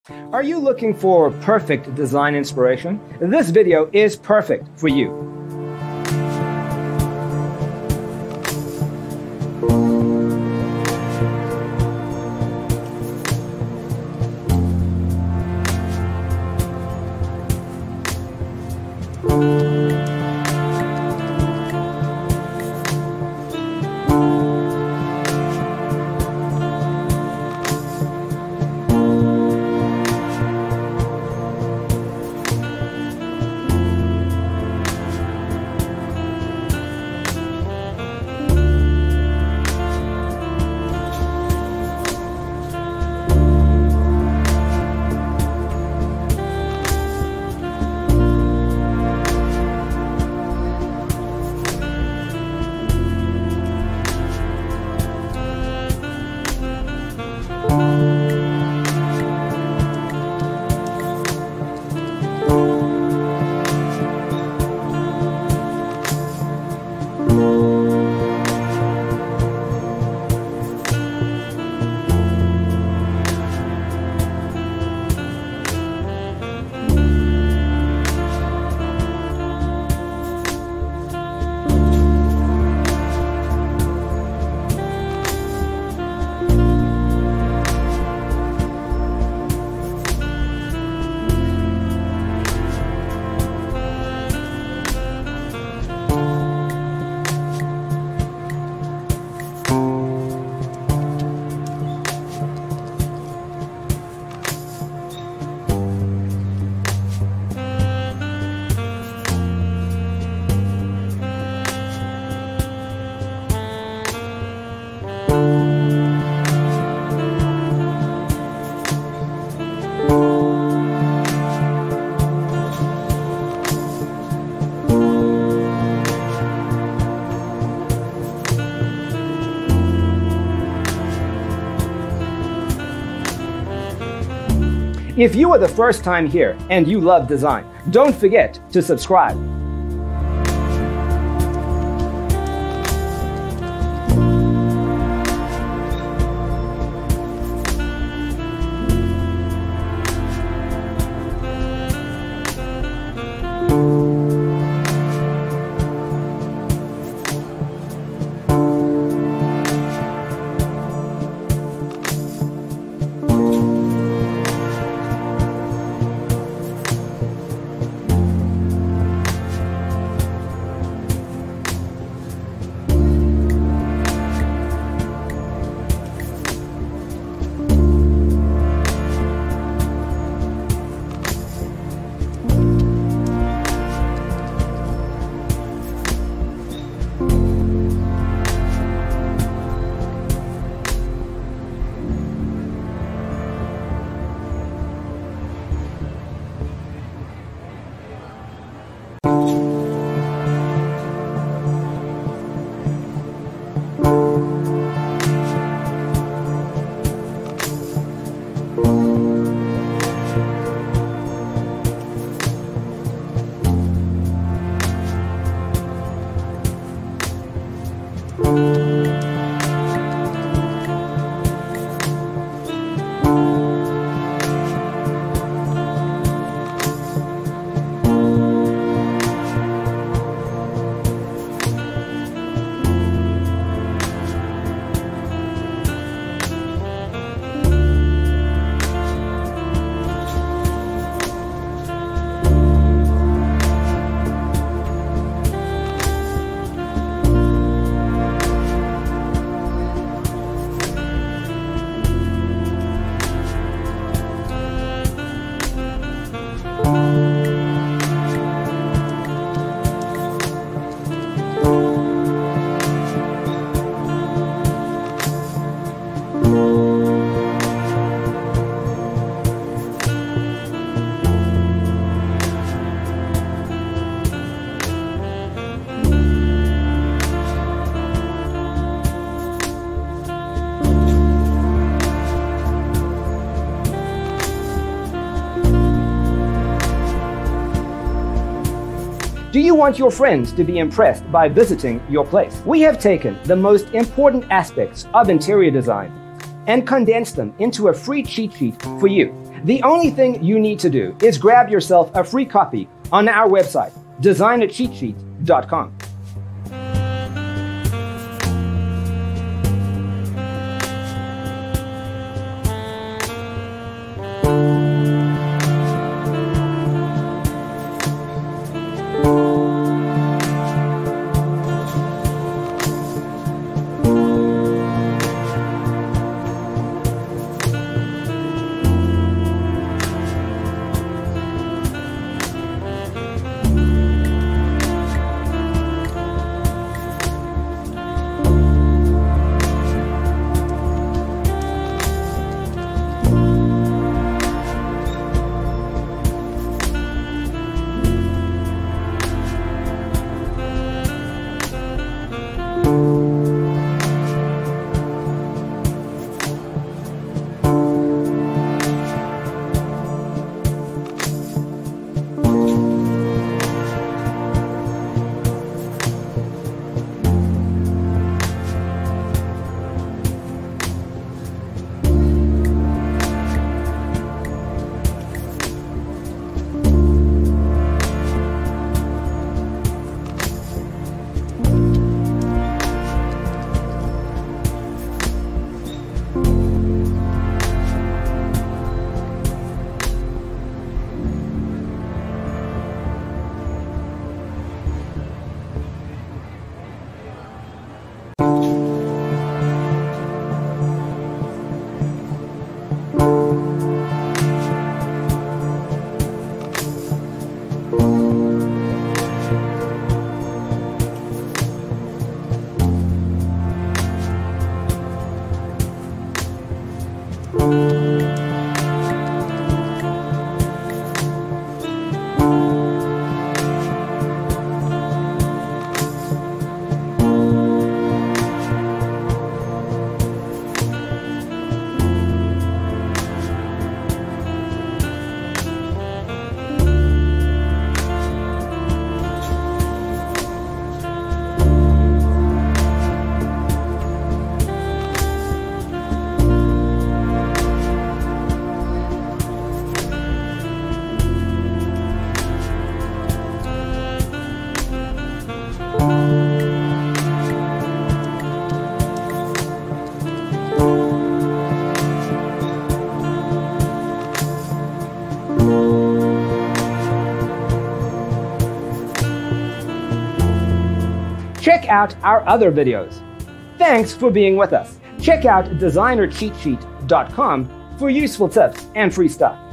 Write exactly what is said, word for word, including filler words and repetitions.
Are you looking for perfect design inspiration? This video is perfect for you. If you are the first time here and you love design, don't forget to subscribe. Do you want your friends to be impressed by visiting your place? We have taken the most important aspects of interior design and condensed them into a free cheat sheet for you. The only thing you need to do is grab yourself a free copy on our website, designer cheat sheet dot com. Check out our other videos. Thanks for being with us. Check out designer cheat sheet dot com for useful tips and free stuff.